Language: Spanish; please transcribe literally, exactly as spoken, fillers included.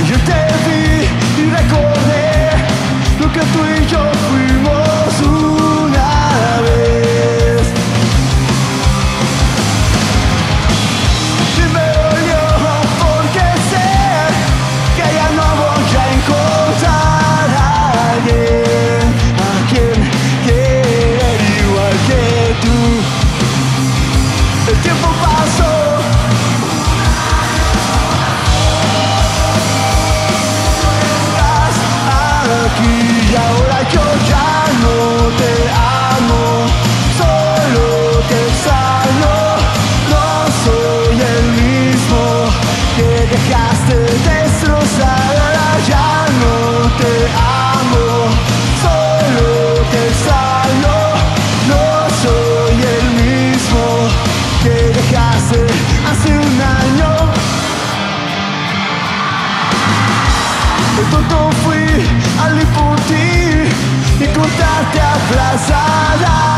Yo te vi y recordé lo que tú y yo fuimos una vez. Y me dolió porque sé que ya no voy a encontrar a alguien, a quien quiera igual que tú. El tiempo pasó. Y ahora yo ya no te amo, solo te extraño. No soy el mismo que dejaste destrozar. Ahora ya no te amo, solo te extraño. No soy el mismo que dejaste hace un año. El tonto fui al ir por ti y contarte abrazada.